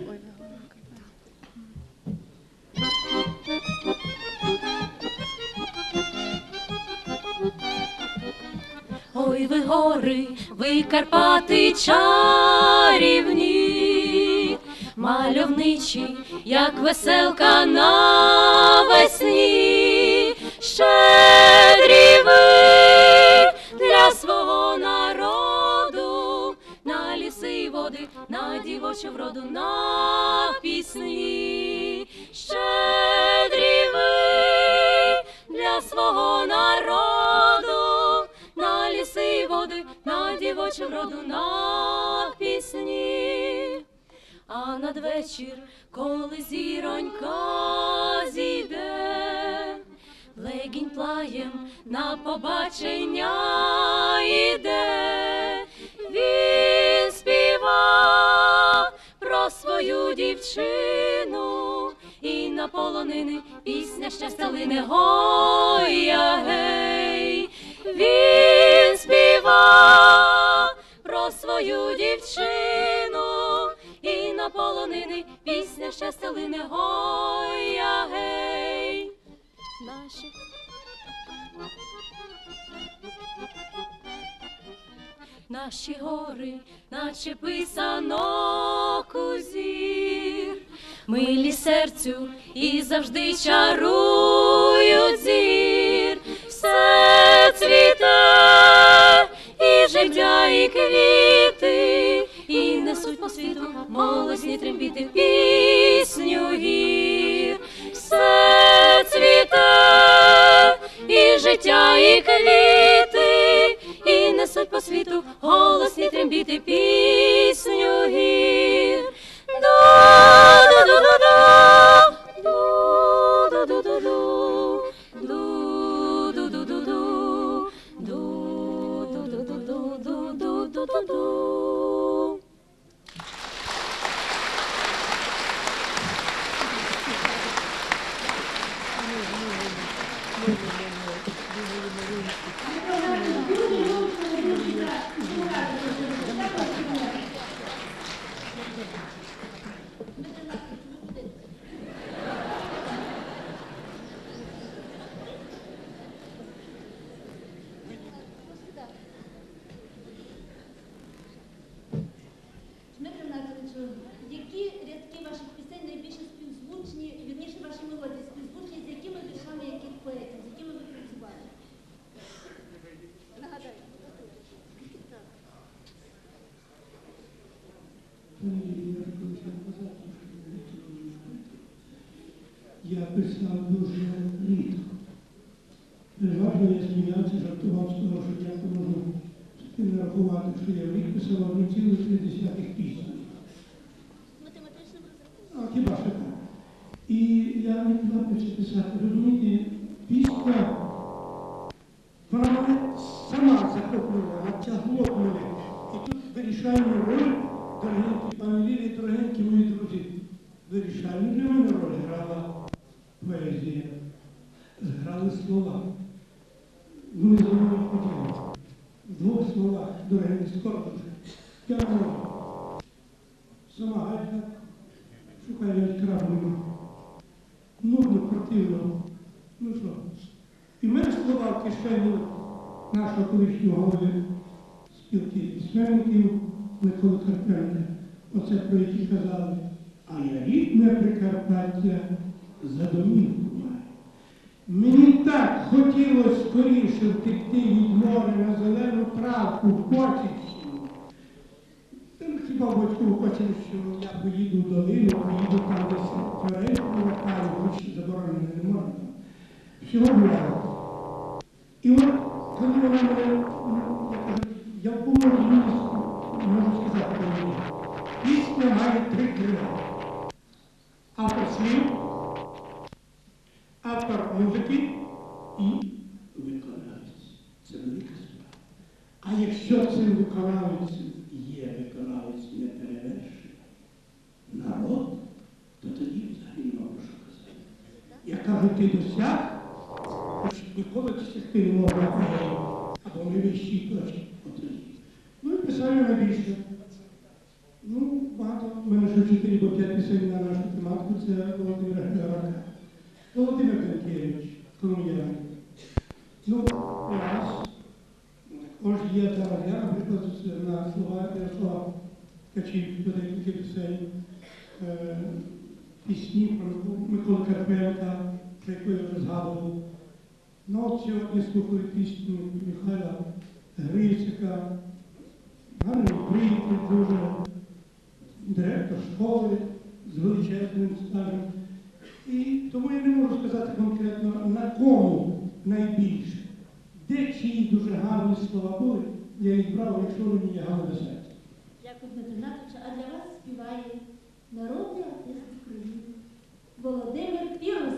Ой, ви гори, ви Карпати чарівні, мальовничі, як веселка навесні, щедрі ви для свого народу, на ліси й води, на дівочу вроду, на пісні, щедрі ви для свого народу, на ліси й води, на дівочу вроду, на пісні. А надвечір, коли зіронька зійде, легінь плаєм на побачення йде, він співа про свою дівчину, і на полонини пісня щастя лине, гой-я гей. Він співа про свою дівчину, і на полонини пісня щастя лине, гой-я гей. Наші Наші гори, наче писанок узір, милі серцю і завжди чарують зір. Все цвіте, і життя, і квіти, і несуть по світу молодні трембіти пісню гір. Все цвіте, і життя, і квіти, і несуть по світу голосні трембіти. Дмитро Анатолійовичу, які рядки ваших пісень найбільше співзвучні, вірніше ваші мелодії співзвучні, з якими віршами яких поетів, з якими ви працювали? Нагадаю. Я писав дуже рідко. Переважно я сміявся, жартував з того, що я можу не рахувати, що я в рік писав одну цілу три десятих пісень. Математичним розрахунком? А хіба що так. І я не плачу писати. Розумієте, пісня, вона мене сама захоплювала, тягло мене. І тут вирішальну роль, дорогенькі пані Лілі, дорогенькі мої друзі, вирішальну для мене роль грала поезія, грали слова. Ви за мною хотіли. В двох словах, дорогенькі, скоро дуже. Я не можу. Сама гайка шукає відкраблену. Нудно, противно. Ну що? І в мене слова в кишені нашого колишнього голови спілки письменників Миколи Карпенка. Оце про які казали. А я рідне Прикарпаття за домівку маю. Мені так хотілося скоріше втекти від моря на зелену травку в Кочівщину. Хіба батьку хоче, що я поїду в долину, поїду там десь тваринку локаю, хоч заборонено не можна. Всього бувало. І от, коли вона мене, я помогу можу сказати мені, пісня має три крила. Автор слів, автор музики і виконавець. Це велика справа. А якщо цим виконавцем є виконавець неперевершений народ, то тоді взагалі нема про що казати. Я кажу, ти досяг, хоч ніколи досягти не можна або найвищій точці. Ну і писав я найбільше. Ну, багато, в мене ще чотири або п'ять пісень на нашу тематику, це Володимир Георгій. Володимир Танкевич, Коломіяни. Ну, раз. Також є зараз я, наприклад, на слова Ярослава Ткачів, декілька пісень, е, пісні про Миколи Карпенка, про яку я вже згадував. Ну, от сьогодні слухаю пісню Михайла Грицика, гарний приятель дуже, директор школи з величезним стажем. І тому я не можу сказати конкретно, на кому найбільше. Де чиї дуже гарні слова були, я їх брав, якщо вони мені гарно до серця. Дякую, Дмитро Анатолійович. А для вас співає народний артист України Володимир Пірус.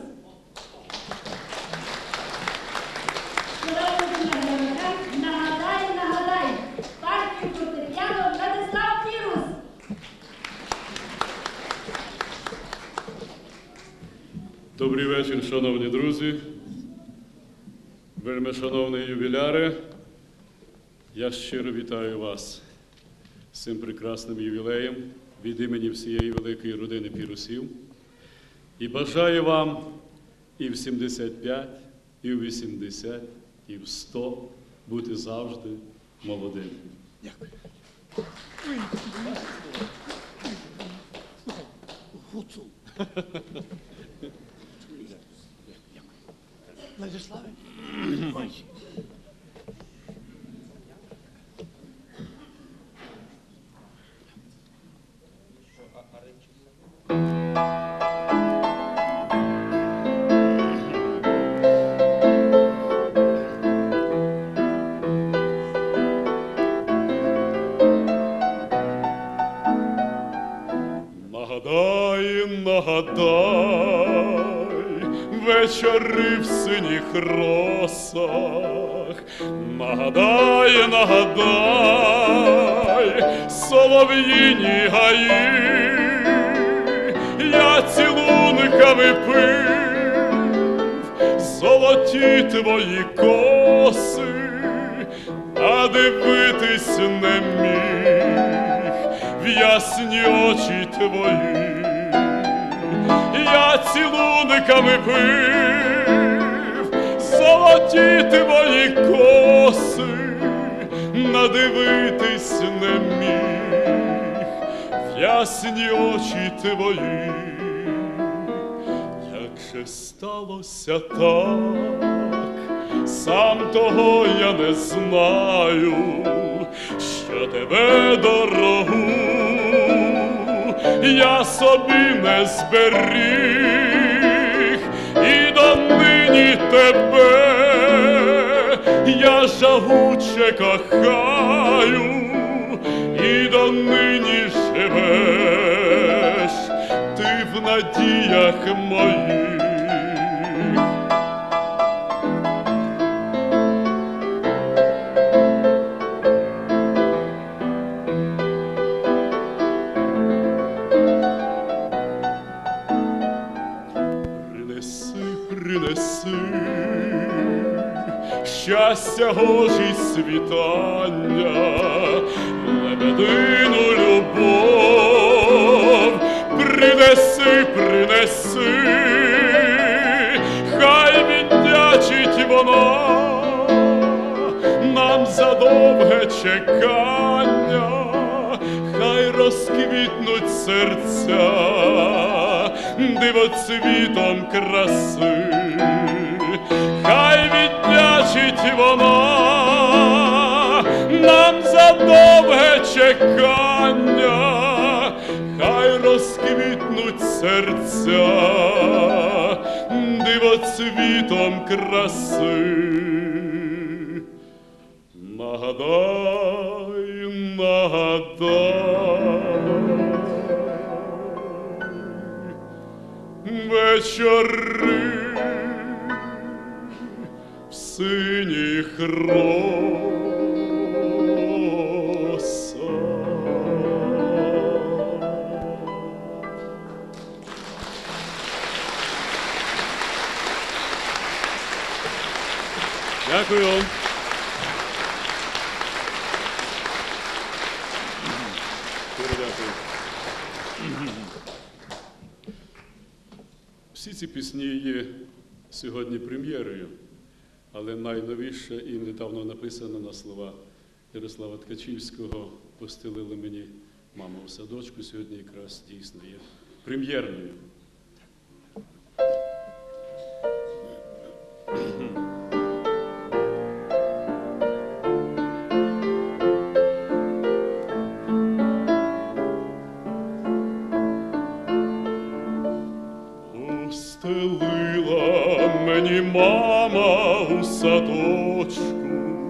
Нагадай, нагадай, партію фортепіано Владислав Пірус. Добрий вечір, шановні друзі, вельми шановні ювіляри. Я щиро вітаю вас з цим прекрасним ювілеєм від імені всієї великої родини Пірусів. І бажаю вам і в сімдесят п'ять, і в вісімдесят, і в сто бути завжди молодим. Дякую. Гуцул. Владиславе, ой. Нагадай, нагадай, вечори в синіх росах. Нагадай, нагадай, солов'їні гаї, я цілунками пив золоті твої коси, а дивитись не міг в ясні очі твої. Я цілунками пив золоті твої коси, надивитись не міг в ясні очі твої. Як же сталося так, сам того я не знаю, що тебе дорогу я собі не зберіг, і донині тебе я жагуче кохаю, і донині живеш ти в надіях моїх. Щастя Божі світання, лебедину любов, принеси, принеси, хай віддячить вона нам за довге чекання, хай розквітнуть серця дивоцвітом краси. Хай віддячить вона нам за довге чекання, хай розквітнуть серця дивоцвітом краси. Нагадай, нагадай вечори синіх росах. Дякую. Всі ці пісні є сьогодні прем'єрою, але найновіша і недавно написана на слова Ярослава Ткачівського «Постелили мені мама у садочку», сьогодні якраз дійсно є прем'єрною. Постелила мені мама у садочку,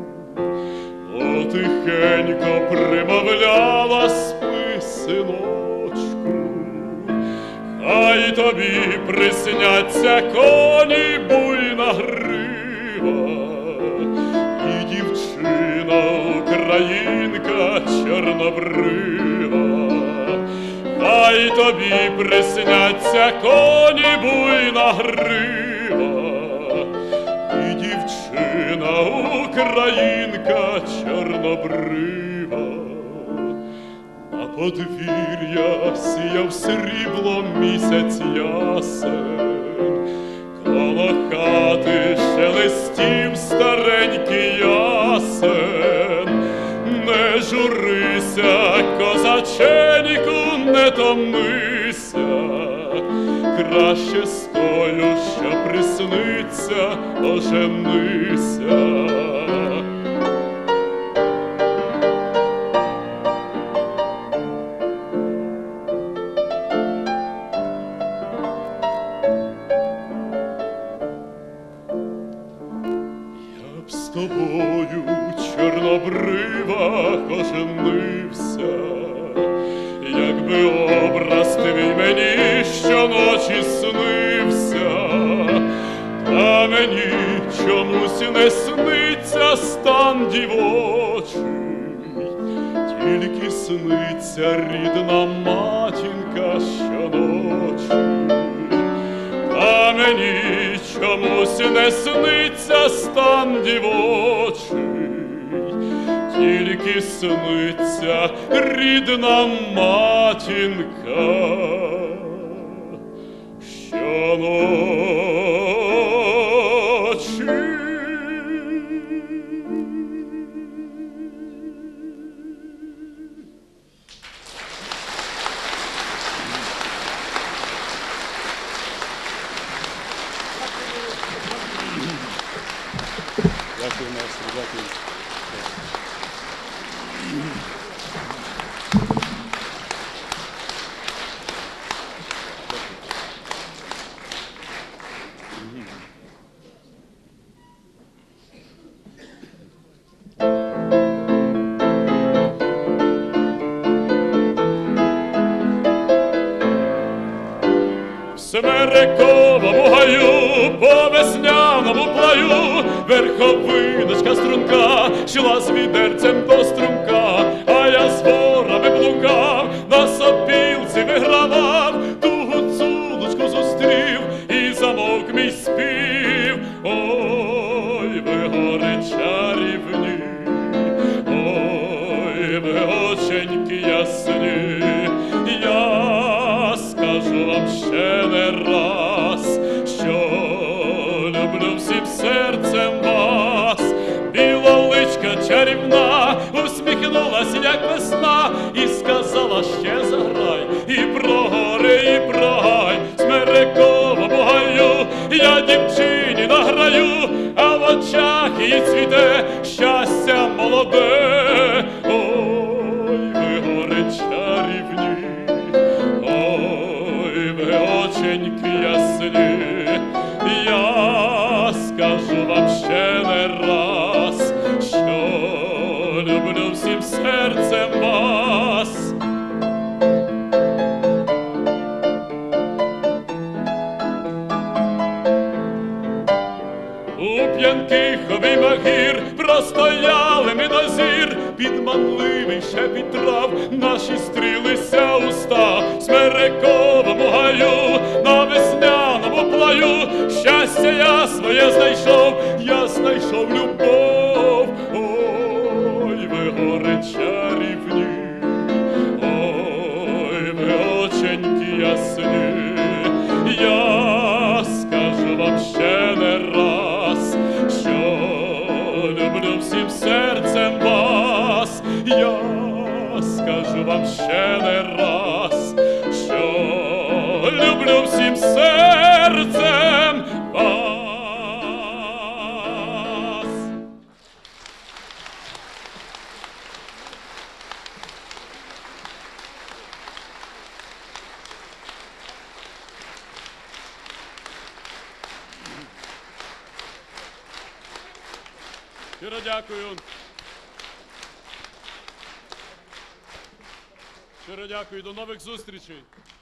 потихенько примовляла спи, синочку, хай тобі присняться коні, буйна грива, і дівчина українка чорнобрива. Хай тобі присняться коні, буйна грива, і дівчина українка чорнобрива. На подвір'я сіяв сріблом місяць ясен, коло хати шелестів старенький ясен. Не журися, козаченьку, не томися, краще з тою, що присниться, оженися. Я б з тобою, чорнобрива, оженився, якби образ твій мені щоночі снився, та мені чомусь не сниться стан дівочий, тільки сниться рідна матінка щоночі. А мені чомусь не сниться стан дівочий, тільки сниться рідна матінка щоночі. Дякую, маестро, дякую. В Смерековому гаю, по весняному плаю, верховиночка струнка шла з відерцем до струмка, а я з ворами блукав, на сопілці вигравав, ту гуцулочку зустрів і замовк мій спів. Ой, ви гори чарівні, ой, ви оченьки ясні, я скажу вам ще не раз, що люблю всім серцем вас. Білоличка чарівна усміхнулась, як весна, і сказала: ще заграй, і про гори, і про гай. В Смерековому гаю я дівчині награю, а в очах її цвіте щастя молоде. Ой, ви гори чарівні, ой, ви оченьки ясні, я скажу вам ще не раз, що люблю всім серцем вас. У п'янких обіймах гір простояли ми дозір, під манливий шепіт трав наші стрілися уста. В Смерековому гаю, на весняному плаю, щастя я своє знайшов, я знайшов любов. Ой, ви гори чарівні, ой, ви оченьки ясні, я скажу вам ще не раз, що люблю всім серцем вас. Я скажу вам ще не раз, що люблю всім серцем вас. Щиро дякую. Щиро дякую. До нових зустрічей.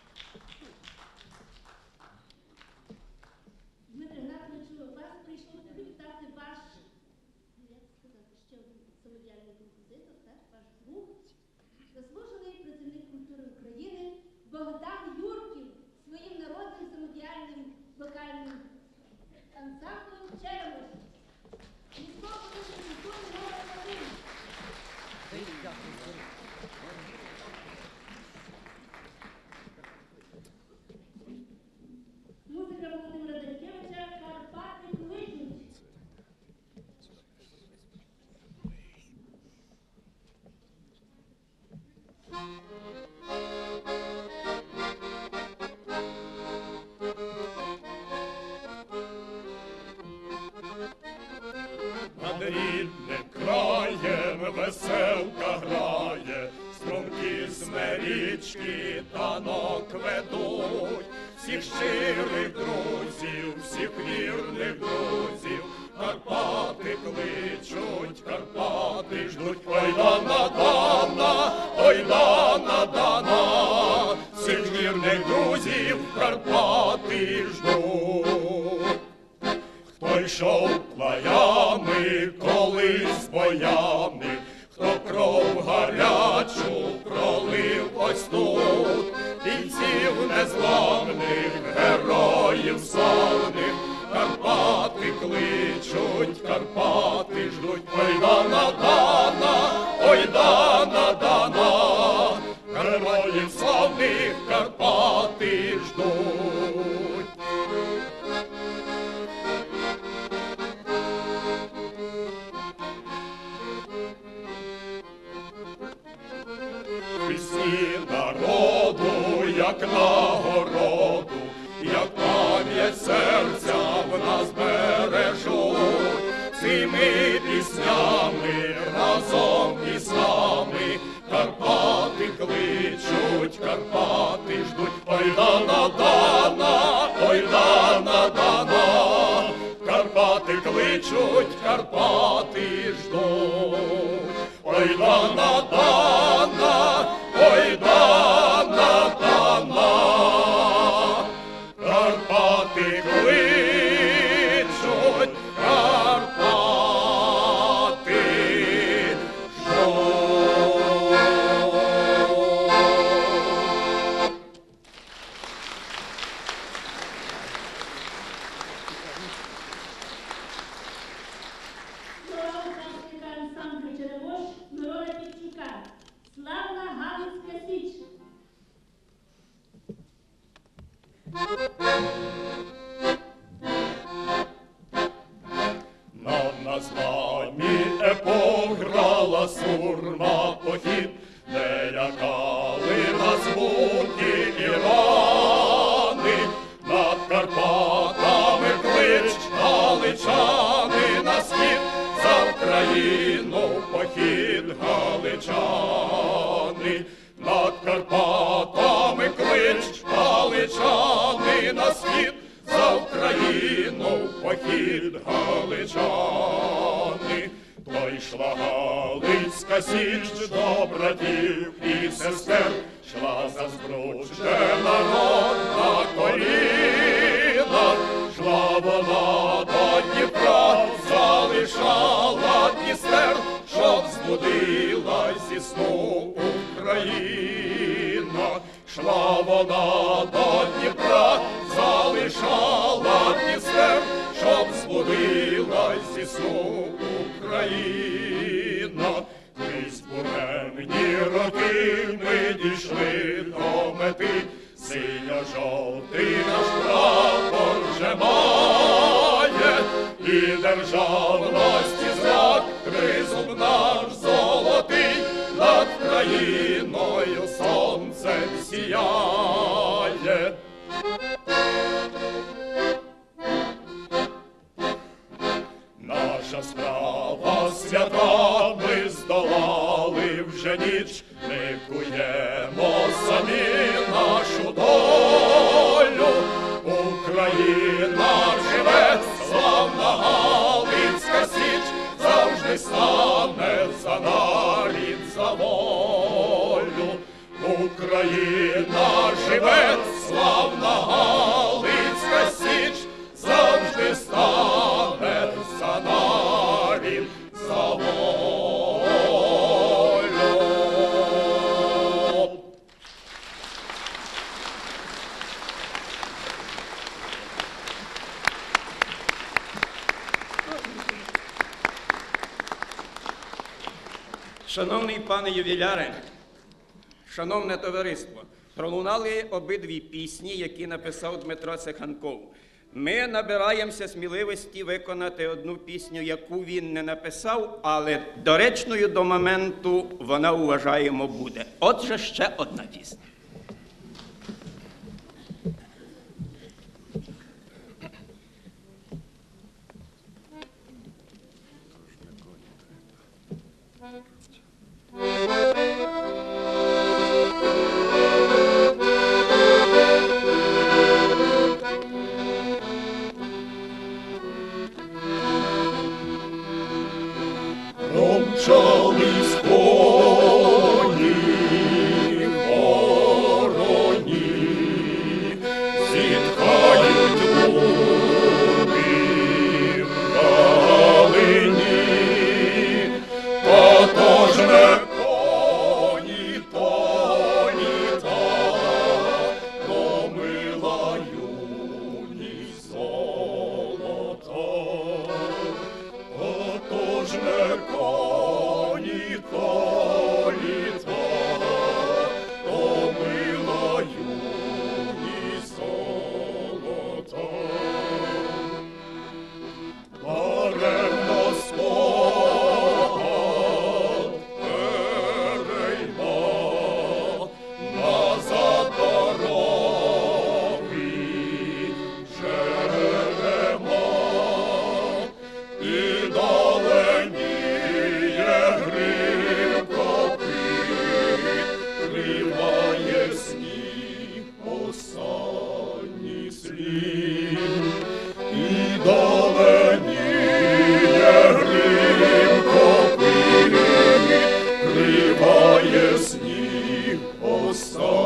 Дмитре Гнатовичу, вас прийшло привітати ваш, як сказати, ще один самодіяльний композитор, так, ваш друг, заслужений працівник культури України Богдан Юрків своїм народним самодіяльним вокальним ансамблем «Черемош». Місько культурний номер один. Музика Володимира Данькевича «Карпати кличуть». Над рідним краєм веселка грає, струмки з мерічки танок ведуть. Всіх щирих друзів, всіх вірних друзів, Карпати кличуть, Карпати ждуть. Ой, дана, дана, ой, дана, дана, всіх вірних друзів Карпати ждуть. Хто йшов плаями, колись боями, хто кров гарячу ростуть, бійців незламних, героїв славних. Карпати кличуть, Карпати ждуть, ой дана, дана, ой дана, дана, героїв славних Карпати ждуть. Пісні народу, як нагороду, як пам'ять серця в нас бережуть, цими піснями разом із нами Карпати кличуть, Карпати ждуть, ой дана, дана, ой дана, дана, Карпати кличуть, Карпати ждуть, ой дана, дана, ой дана, дана, Карпати кличуть, Карпати ждуть. Слова учасника ансамблю «Черемош» Мирона Півчука. Славна Галицька Січ. Над назвами епох грала сурма похід, не лякали нас муки і рани. Над Карпатами клич галичани на схід, за Україну в похід галичани. Над Карпатами клич галичани на схід, за Україну в похід галичани. То йшла Галицька Січ до братів і сестер, йшла засбруджена народ на колінах, йшла вона до Дніпра, залишала Дністер, щоб збудилась зі сну Україна. Йшла вона до Дніпра, залишала Дністер, щоб збудилась зі сну Україна. Крізь буремні роки ми дійшли до мети, синьо-жовтий наш прапор вже має, і державності знак тризуб наш золотий, над країною сонцем сіяє. Наша справа свята, ми здолали вже ніч, ми куємо самі нашу долю. Україна живе, славна Галицька Січ, завжди стане за нарід, за волю. Україна живе, славна Галицька Січ, завжди стане за нарід, за волю. Шановний пане ювіляре, шановне товариство, пролунали обидві пісні, які написав Дмитро Цеханков. Ми набираємося сміливості виконати одну пісню, яку він не написав, але доречною до моменту вона, вважаємо, буде. Отже, ще одна пісня. Промчались коні по пусто.